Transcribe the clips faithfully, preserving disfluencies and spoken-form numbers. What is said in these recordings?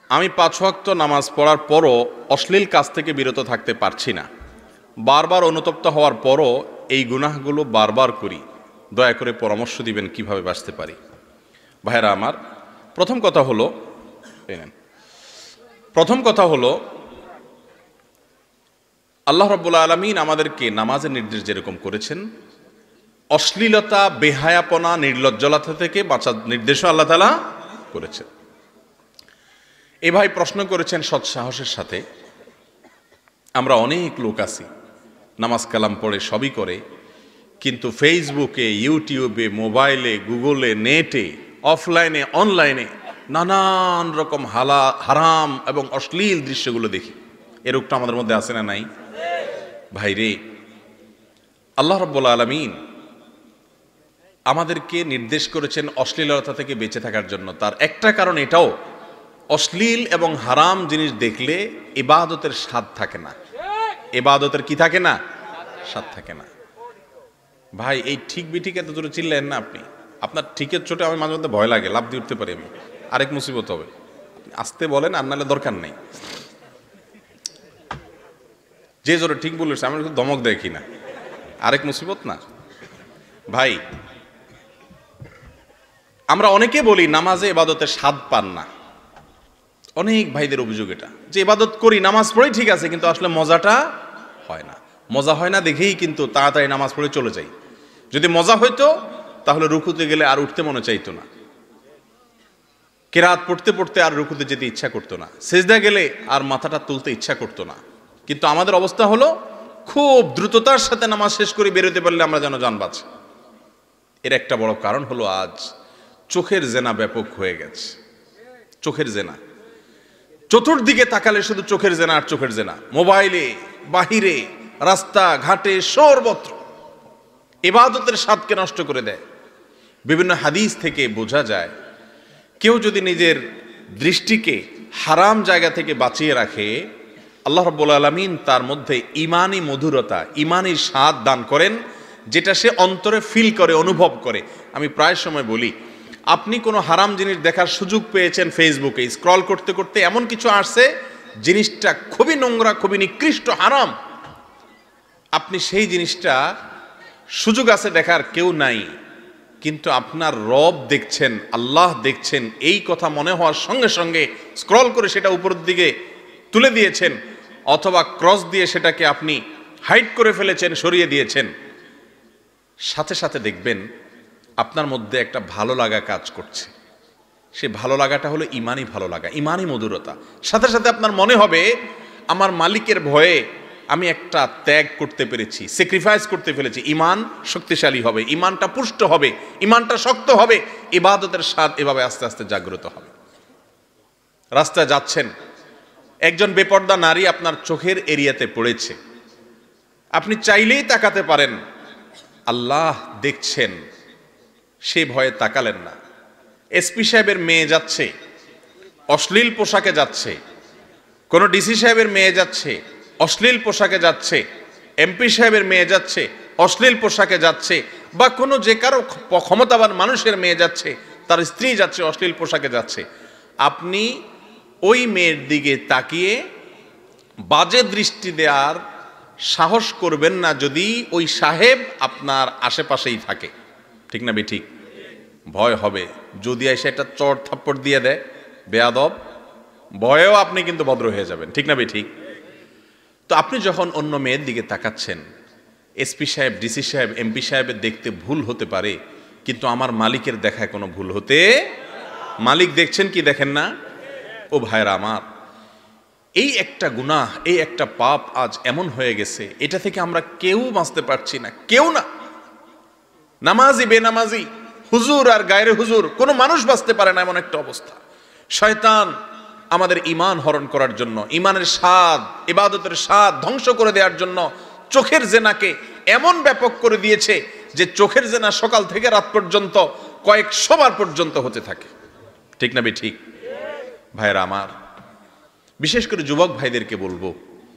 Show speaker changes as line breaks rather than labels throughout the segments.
আমি পাঁচ ওয়াক্ত নামাজ পড়ার পরও অশ্লীল কাজ থেকে বিরত থাকতে পারছি না। বারবার অনুতপ্ত হওয়ার পরও এই গুনাহগুলো বারবার করি। দয়া করে পরামর্শ দিবেন কিভাবে বাঁচতে পারি। ভাইরা আমার, প্রথম কথা হলো প্রথম কথা হলো আল্লাহ রাব্বুল আলামিন আমাদেরকে নামাজের নির্দেশ যেরকম করেছেন, অশ্লীলতা, বেহায়াপনা, নির্লজ্জলতা থেকে বাঁচার নির্দেশও আল্লাহ তাআলা করেছেন। এ ভাই প্রশ্ন করেছেন সৎসাহসের সাথে, আমরা অনেক লোক আছি নামাজ কালাম পড়ে সবই করে, কিন্তু ফেসবুকে, ইউটিউবে, মোবাইলে, গুগলে, নেটে, অফলাইনে, অনলাইনে নানান রকম হালা হারাম এবং অশ্লীল দৃশ্যগুলো দেখি। এ রোগটা আমাদের মধ্যে আছে না নাই? ভাইরে, আল্লাহ রাব্বুল আলামিন আমাদেরকে নির্দেশ করেছেন অশ্লীলতা থেকে বেঁচে থাকার জন্য। তার একটা কারণ এটাও, অশ্লীল এবং হারাম জিনিস দেখলে ইবাদতের স্বাদ থাকে না। ইবাদতের কি থাকে না? স্বাদ থাকে না। ভাই, এই ঠিক বিঠিক এত জোরে চিল্লেন না আপনি। আপনার ঠিকের চোটে আমি মাঝে মধ্যে ভয় লাগে, লাফ দিয়ে উঠতে পারি আমি, আরেক মুসিবত হবে। আসতে বলেন, আর নাহলে দরকার নেই। যে জোরে ঠিক বলেছে আমি দমক দেখি না, আরেক মুসিবত না। ভাই, আমরা অনেকে বলি নামাজে ইবাদতের স্বাদ পান না। অনেক ভাইদের অভিযোগ এটা, যে ইবাদত করি, নামাজ পড়ি ঠিক আছে, কিন্তু আসলে মজাটা হয় না। মজা হয় না দেখেই কিন্তু তাড়াতাড়ি নামাজ পড়ে চলে যাই। যদি মজা হইতো তাহলে রুকুতে গেলে আর উঠতে মনে চাইতো না, কেরাত পড়তে পড়তে আর রুকুতে যেতে ইচ্ছা করতো না, সেজদা গেলে আর মাথাটা তুলতে ইচ্ছা করতো না। কিন্তু আমাদের অবস্থা হলো, খুব দ্রুততার সাথে নামাজ শেষ করে বেরোতে পারলে আমরা যেন জান বাঁচে। এর একটা বড় কারণ হলো আজ চোখের জেনা ব্যাপক হয়ে গেছে। চোখের জেনা, চতুর্দিকে তাকালে শুধু চোখের জেনা আর চোখের জেনা। মোবাইলে, বাহিরে, রাস্তা ঘাটে, সর্বত্র ইবাদতের স্বাদকে নষ্ট করে দেয়। বিভিন্ন হাদিস থেকে বোঝা যায়, কেউ যদি নিজের দৃষ্টিকে হারাম জায়গা থেকে বাঁচিয়ে রাখে, আল্লাহ রাব্বুল আলামিন তার মধ্যে ইমানি মধুরতা, ইমানি স্বাদ দান করেন, যেটা সে অন্তরে ফিল করে, অনুভব করে। আমি প্রায় সময় বলি, আপনি কোনো হারাম জিনিস দেখার সুযোগ পেয়েছেন, ফেসবুকে স্ক্রল করতে করতে এমন কিছু আসছে, জিনিসটা খুবই নোংরা, খুবই নিকৃষ্ট, হারাম। আপনি সেই জিনিসটা সুযোগ আছে দেখার, কেউ নাই, কিন্তু আপনার রব দেখছেন, আল্লাহ দেখছেন, এই কথা মনে হওয়ার সঙ্গে সঙ্গে স্ক্রল করে সেটা উপরের দিকে তুলে দিয়েছেন, অথবা ক্রস দিয়ে সেটাকে আপনি হাইড করে ফেলেছেন, সরিয়ে দিয়েছেন। সাথে সাথে দেখবেন আপনার মধ্যে একটা ভালো লাগা কাজ করছে। সে ভালো লাগাটা হলো ইমানি ভালো লাগা, ইমানি মধুরতা। সাথে সাথে আপনার মনে হবে, আমার মালিকের ভয়ে আমি একটা ত্যাগ করতে পেরেছি, স্যাক্রিফাইস করতে ফেলেছি। ইমান শক্তিশালী হবে, ইমানটা পুষ্ট হবে, ইমানটা শক্ত হবে, ইবাদতের স্বাদ এভাবে আস্তে আস্তে জাগ্রত হবে। রাস্তায় যাচ্ছেন, একজন বেপর্দা নারী আপনার চোখের এরিয়াতে পড়েছে, আপনি চাইলেই তাকাতে পারেন, আল্লাহ দেখছেন, সে ভয়ে তাকালেন না। এসপি সাহেবের মেয়ে যাচ্ছে, অশ্লীল পোশাকে যাচ্ছে, কোন ডিসি সাহেবের মেয়ে যাচ্ছে, অশ্লীল পোশাকে যাচ্ছে, এমপি সাহেবের মেয়ে যাচ্ছে, অশ্লীল পোশাকে যাচ্ছে, বা কোনো যে কারো ক্ষমতাবান মানুষের মেয়ে যাচ্ছে, তার স্ত্রী যাচ্ছে, অশ্লীল পোশাকে যাচ্ছে, আপনি ওই মেয়ের দিকে তাকিয়ে বাজে দৃষ্টি দেওয়ার সাহস করবেন না যদি ওই সাহেব আপনার আশেপাশেই থাকে। ঠিক না বেঠিক? ভয় হবে, যদি এসে একটা চড় থাপ্পড় দিয়ে দেয় বেয়াদব, ভয়েও আপনি কিন্তু ভদ্র হয়ে যাবেন। ঠিক না বেঠিক? তো আপনি যখন অন্য মেয়ের দিকে তাকাচ্ছেন, এসপি সাহেব, ডিসি সাহেব, এমপি সাহেবের দেখতে ভুল হতে পারে, কিন্তু আমার মালিকের দেখায় কোনো ভুল হতে, মালিক দেখছেন কি দেখেন না? ও ভাইরা আমার, এই একটা গুনাহ, এই একটা পাপ আজ এমন হয়ে গেছে, এটা থেকে আমরা কেউ বাঁচতে পারছি না, কেউ না। নামাজি, বেনামাজি, হুজুর আর গায়রে হুজুর, কোনো মানুষ বাঁচতে পারে না, এমন একটা অবস্থা। শয়তান আমাদের ঈমান হরণ করার জন্য, ঈমানের স্বাদ, ইবাদতের স্বাদ ধ্বংস করে দেওয়ার জন্য চোখের জেনাকে এমন ব্যাপক করে দিয়েছে যে চোখের জেনা সকাল থেকে রাত পর্যন্ত কয়েকশো বার পর্যন্ত হতে থাকে। ঠিক না বেঠিক? ভাইরা আমার, বিশেষ করে যুবক ভাইদেরকে বলবো,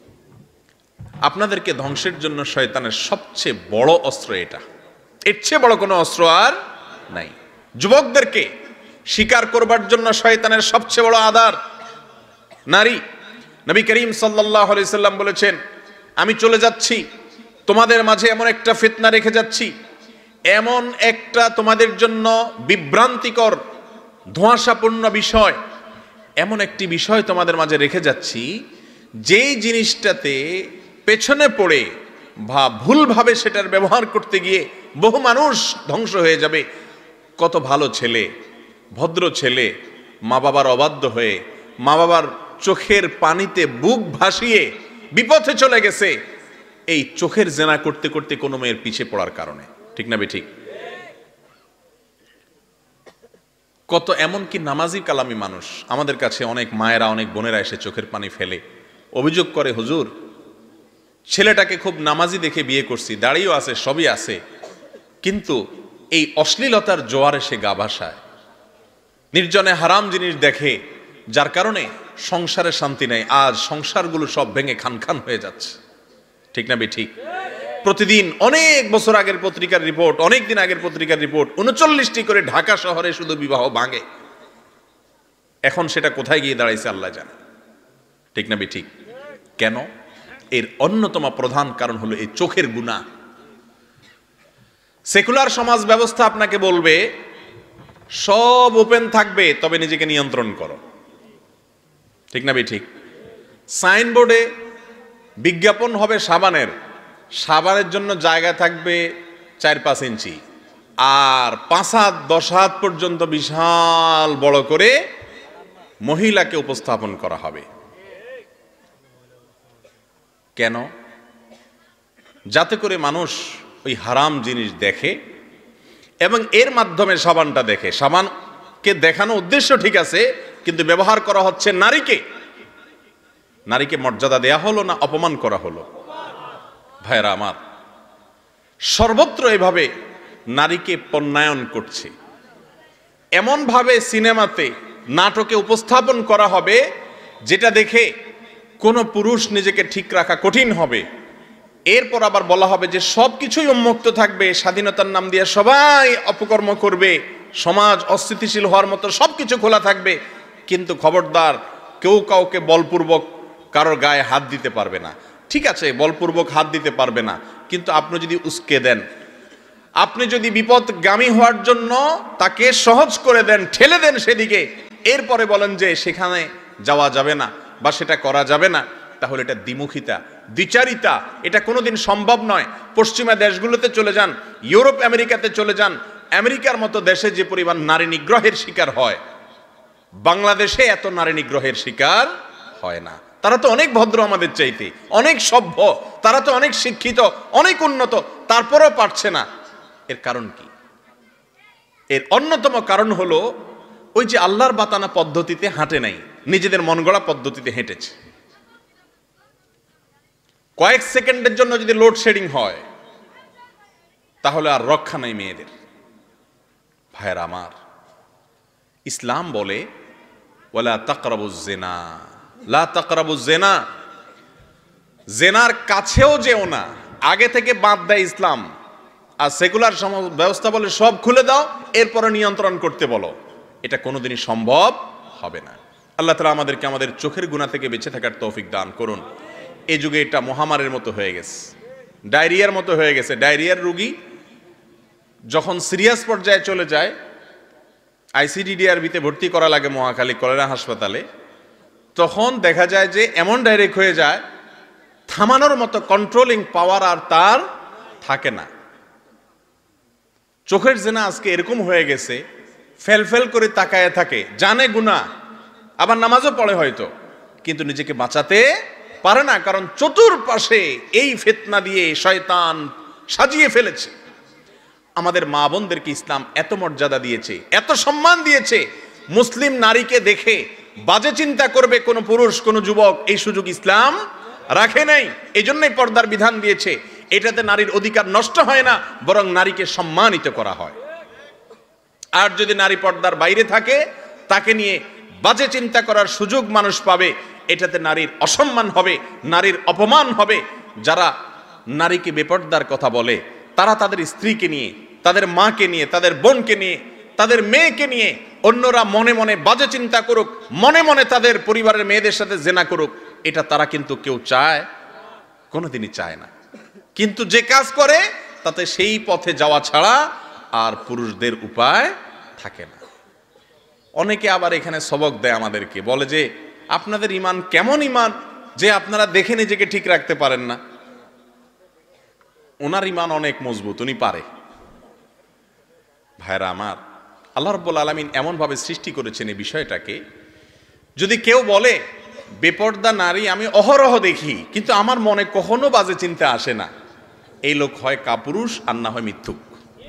আপনাদেরকে ধ্বংসের জন্য শয়তানের সবচেয়ে বড় অস্ত্র এটা, এর চেয়ে বড় কোনো অস্ত্র আর নাই। যুবকদেরকে শিকার করবার জন্য শয়তানের সবচেয়ে বড় আধার নারী। নবী করিম সাল্লাল্লাহু আলাইহি সাল্লাম বলেছেন, আমি চলে যাচ্ছি, তোমাদের মাঝে এমন একটা ফিতনা রেখে যাচ্ছি, এমন একটা তোমাদের জন্য বিভ্রান্তিকর ধোঁয়াশাপূর্ণ বিষয়, এমন একটি বিষয় তোমাদের মাঝে রেখে যাচ্ছি, যেই জিনিসটাতে পেছনে পড়ে বা ভুলভাবে সেটার ব্যবহার করতে গিয়ে বহু মানুষ ধ্বংস হয়ে যাবে। কত ভালো ছেলে, ভদ্র ছেলে, মা বাবার অবাধ্য হয়ে মা বাবার চোখের পানিতে বুক ভাসিয়ে বিপথে চলে গেছে, এই চোখের জেনা করতে করতে কোনো মেয়ের পিছে পড়ার কারণে। ঠিক না বে ঠিক? কত এমনকি নামাজি কালামি মানুষ আমাদের কাছে, অনেক মায়েরা অনেক বোনেরা এসে চোখের পানি ফেলে অভিযোগ করে, হুজুর ছেলেটাকে খুব নামাজি দেখে বিয়ে করছি, দাড়িও আছে, সবই আছে, কিন্তু এই অশ্লীলতার জোয়ারে সে গা ভাসায়, নির্জনে হারাম জিনিস দেখে, যার কারণে সংসারে শান্তি নেই। আজ সংসারগুলো সব ভেঙে খান খান হয়ে যাচ্ছে। ঠিক না বে ঠিক? প্রতিদিন অনেক বছর আগের পত্রিকার রিপোর্ট, অনেক দিন আগের পত্রিকার রিপোর্ট, উনচল্লিশটি করে ঢাকা শহরে শুধু বিবাহ ভাঙে। এখন সেটা কোথায় গিয়ে দাঁড়াইছে আল্লাহ জানে। ঠিক না বে ঠিক? কেন? এর অন্যতম প্রধান কারণ হলো এই চোখের গুনাহ। সেকুলার সমাজ ব্যবস্থা আপনাকে বলবে সব ওপেন থাকবে, তবে নিজেকে নিয়ন্ত্রণ করো। ঠিক না বে ঠিক? সাইনবোর্ডে বিজ্ঞাপন হবে সাবানের, সাবানের জন্য জায়গা থাকবে চার পাঁচ ইঞ্চি, আর পাঁচ হাত দশ হাত পর্যন্ত বিশাল বড় করে মহিলাকে উপস্থাপন করা হবে। কেন? যাতে করে মানুষ ওই হারাম জিনিস দেখে এবং এর মাধ্যমে সাবানটা দেখে। সাবানকে দেখানো উদ্দেশ্য ঠিক আছে, কিন্তু ব্যবহার করা হচ্ছে নারীকে। নারীকে মর্যাদা দেয়া হলো না অপমান করা হলো? ভাইরা আমার, সর্বত্র এভাবে নারীকে পণ্যায়ন করছে। এমন ভাবে সিনেমাতে, নাটকে উপস্থাপন করা হবে যেটা দেখে কোনো পুরুষ নিজেকে ঠিক রাখা কঠিন হবে। এরপর আবার বলা হবে যে সব কিছুই উন্মুক্ত থাকবে, স্বাধীনতার নাম দিয়ে সবাই অপকর্ম করবে, সমাজ অস্থিতিশীল হওয়ার মতো সবকিছু খোলা থাকবে, কিন্তু খবরদার কেউ কাউকে বলপূর্বক কারোর গায়ে হাত দিতে পারবে না। ঠিক আছে, বলপূর্বক হাত দিতে পারবে না, কিন্তু আপনি যদি উস্কে দেন, আপনি যদি বিপদগামী হওয়ার জন্য তাকে সহজ করে দেন, ঠেলে দেন সেদিকে, এরপরে বলেন যে সেখানে যাওয়া যাবে না বা সেটা করা যাবে না, তাহলে এটা দ্বিমুখিতা, দ্বিচারিতা। এটা কোনোদিন সম্ভব নয়। পশ্চিমা দেশগুলোতে চলে যান, ইউরোপ আমেরিকাতে চলে যান, আমেরিকার মতো দেশে যে পরিমাণ নারী নিগ্রহের শিকার হয়, বাংলাদেশে এত নারী নিগ্রহের শিকার হয় না। তারা তো অনেক ভদ্র আমাদের চাইতে, অনেক সভ্য, তারা তো অনেক শিক্ষিত, অনেক উন্নত, তারপরেও পারছে না। এর কারণ কি? এর অন্যতম কারণ হলো ওই যে আল্লাহর বাতানা পদ্ধতিতে হাঁটে নাই, নিজেদের মন গড়া পদ্ধতিতে হেঁটেছে। কয়েক সেকেন্ডের জন্য যদি লোডশেডিং হয় তাহলে আর রক্ষা নাই মেয়েদের। ভাইয়েরা আমার, ইসলাম বলে ওয়ালা তাকরাবুজ জিনা, লা তাকরাবুজ জিনা, জেনার কাছেও যেও না, আগে থেকে বাদ দেয় ইসলাম। আর সেকুলার সমাজ ব্যবস্থা বলে সব খুলে দাও, এরপরে নিয়ন্ত্রণ করতে বলো। এটা কোনোদিনই সম্ভব হবে না। আল্লাহ তাআলা আমাদেরকে আমাদের চোখের গুনাহ থেকে বেঁচে থাকার তৌফিক দান করুন। এই যুগে এটা মহামারীর মতো হয়ে গেছে, ডায়রিয়ার মতো হয়ে গেছে। ডায়রিয়ার রোগী যখন সিরিয়াস পর্যায়ে চলে যায়, আইসিডিডিআরবিতে ভর্তি করা লাগে মহাখালী কলেরা হাসপাতালে, তখন দেখা যায় যে এমন ডাইরেক্ট হয়ে যায়, থামানোর মতো কন্ট্রোলিং পাওয়ার আর তার থাকে না। চোখের জেনা আজকে এরকম হয়ে গেছে, ফেল ফেল করে তাকায় থাকে, জানে গুনাহ, আবার নামাজও পড়ে হয়তো, কিন্তু নিজেকে বাঁচাতে পারে না, কারণ চতুর্পাশে এই ফিতনা দিয়ে শয়তান সাজিয়ে ফেলেছে। আমাদের মা বোনদেরকে ইসলাম এত মর্যাদা দিয়েছে, এত সম্মান দিয়েছে, মুসলিম নারীকে দেখে বাজে চিন্তা করবে কোন পুরুষ, কোন যুবক, এই সুযোগ ইসলাম রাখে নাই। এই জন্যই পর্দার বিধান দিয়েছে। এটাতে নারীর অধিকার নষ্ট হয় না, বরং নারীকে সম্মানিত করা হয়। আর যদি নারী পর্দার বাইরে থাকে, তাকে নিয়ে বাজে চিন্তা করার সুযোগ মানুষ পাবে, এটাতে নারীর অসম্মান হবে, নারীর অপমান হবে। যারা নারীকে বেপর্দার কথা বলে, তারা তাদের স্ত্রীকে নিয়ে, তাদের মাকে নিয়ে, তাদের বোনকে নিয়ে তাদের মেয়েকে নিয়ে অন্যরা মনে মনে বাজে চিন্তা করুক, মনে মনে তাদের পরিবারের মেয়েদের সাথে জেনা করুক, এটা তারা কিন্তু কেউ চায়, কোনোদিনই চায় না। কিন্তু যে কাজ করে তাতে সেই পথে যাওয়া ছাড়া আর পুরুষদের উপায় থাকে না। অনেকে আবার এখানে সবক দেয় আমাদেরকে, বলে যে আপনাদের ইমান কেমন ইমান যে আপনারা দেখে নিজেকে ঠিক রাখতে পারেন না। ওনার ইমান অনেক মজবুত, উনি পারে। ভাইরা আমার, আল্লাহ রাব্বুল আলামিন এমন ভাবে সৃষ্টি করেছেন এই বিষয়টাকে, যদি কেউ বলে বেপর্দা নারী আমি অহরহ দেখি কিন্তু আমার মনে কখনো বাজে চিন্তা আসে না, এই লোক হয় কাপুরুষ আর না হয় মিথ্যুক।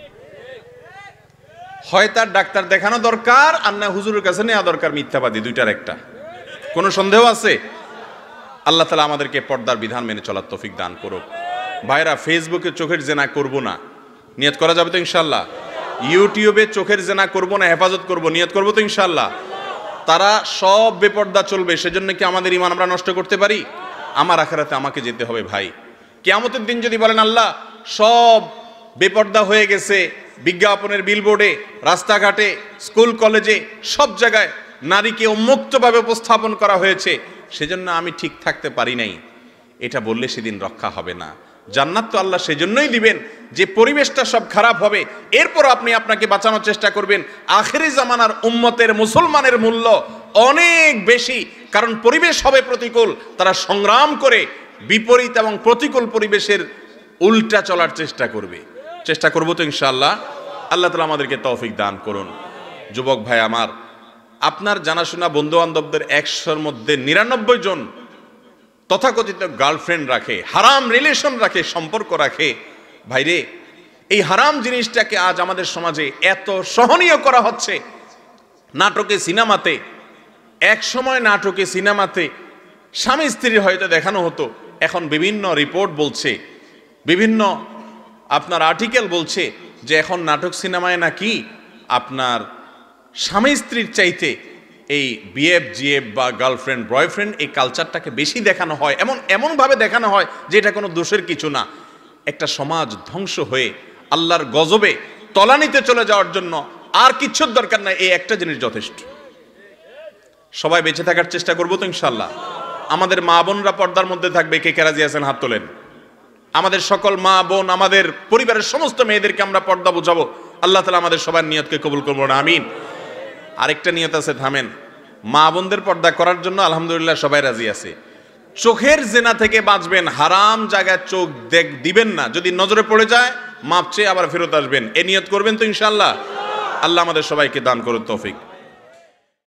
হয় তার ডাক্তার দেখানো দরকার আর না হুজুরের কাছে নেওয়া দরকার, মিথ্যাবাদী, দুইটার একটা। কোনো সন্দেহ আছে? আল্লাহ তাআলা আমাদেরকে পর্দার বিধান মেনে চলার তৌফিক দান করুক। ভাইরা, ফেসবুকে চোখের জেনা করব না, নিয়ত করা যাবে তো ইনশাআল্লাহ? ইউটিউবে চোখের জেনা করব না, হেফাজত করব, নিয়ত করব তো ইনশাআল্লাহ? তারা সব বেপর্দা চলবে, সেজন্য কি আমাদের ঈমান আমরা নষ্ট করতে পারি? আমার আখিরাতে আমাকে যেতে হবে ভাই। কিয়ামতের দিন যদি বলেন আল্লাহ সব বেপর্দা হয়ে গেছে, বিজ্ঞাপনের বিলবোর্ডে, রাস্তাঘাটে, স্কুল কলেজে, সব জায়গায় নারীকে উন্মুক্তভাবে উপস্থাপন করা হয়েছে, সেজন্য আমি ঠিক থাকতে পারি নাই, এটা বললে সেদিন রক্ষা হবে না। জান্নাত তো আল্লাহ সেজন্যই দিবেন যে পরিবেশটা সব খারাপ হবে, এরপর আপনি আপনাকে বাঁচানোর চেষ্টা করবেন। আখেরি জামানার উম্মতের, মুসলমানের মূল্য অনেক বেশি, কারণ পরিবেশ হবে প্রতিকূল, তারা সংগ্রাম করে বিপরীত এবং প্রতিকূল পরিবেশের উল্টা চলার চেষ্টা করবে। চেষ্টা করবো তো ইনশাআল্লাহ? আল্লাহ তাআলা আমাদেরকে তৌফিক দান করুন। যুবক ভাই আমার, আপনার জানাশোনা বন্ধু বান্ধবদের একশোর মধ্যে নিরানব্বই জন তথাকথিত গার্লফ্রেন্ড রাখে, হারাম রিলেশন রাখে, সম্পর্ক রাখে। ভাইরে, এই হারাম জিনিসটাকে আজ আমাদের সমাজে এত সহনীয় করা হচ্ছে। নাটকে, সিনেমাতে, এক সময় নাটকে, সিনেমাতে স্বামী স্ত্রী হয়তো দেখানো হতো, এখন বিভিন্ন রিপোর্ট বলছে, বিভিন্ন আপনার আর্টিকেল বলছে যে এখন নাটক সিনেমায় নাকি আপনার স্বামী স্ত্রীর চাইতে এই বিএফ জিএফ বা গার্লফ্রেন্ড বয়ফ্রেন্ড এই কালচারটাকে বেশি দেখানো হয়, এমন এমনভাবে দেখানো হয় যে এটা কোনো দোষের কিছু না। একটা সমাজ ধ্বংস হয়ে আল্লাহর গজবে তলানিতে চলে যাওয়ার জন্য আর কিচ্ছুর দরকার নাই, এই একটা জিনিস যথেষ্ট। সবাই বেঁচে থাকার চেষ্টা করবো তো ইনশাল্লাহ? আমাদের মা বোনরা পর্দার মধ্যে থাকবে, কে কে রাজি আছেন হাত তোলেন। আমাদের সকল মা বোন, আমাদের পরিবারের সমস্ত মেয়েদেরকে আমরা পর্দা বোঝাবো। আল্লাহ তাআলা আমাদের সবার নিয়তকে কবুল করবো না, আমিন। আরেকটা নিয়ত আছে, থামেন। মা বোনদের পর্দা করার জন্য আলহামদুলিল্লাহ সবাই রাজি আছে। চোখের জেনা থেকে বাঁচবেন, হারাম জায়গায় চোখ দেখ দিবেন না, যদি নজরে পড়ে যায় মাপ চেয়ে আবার ফেরত আসবেন, এ নিয়ত করবেন তো ইনশাআল্লাহ? আল্লাহ আমাদের সবাইকে দান করুন তৌফিক।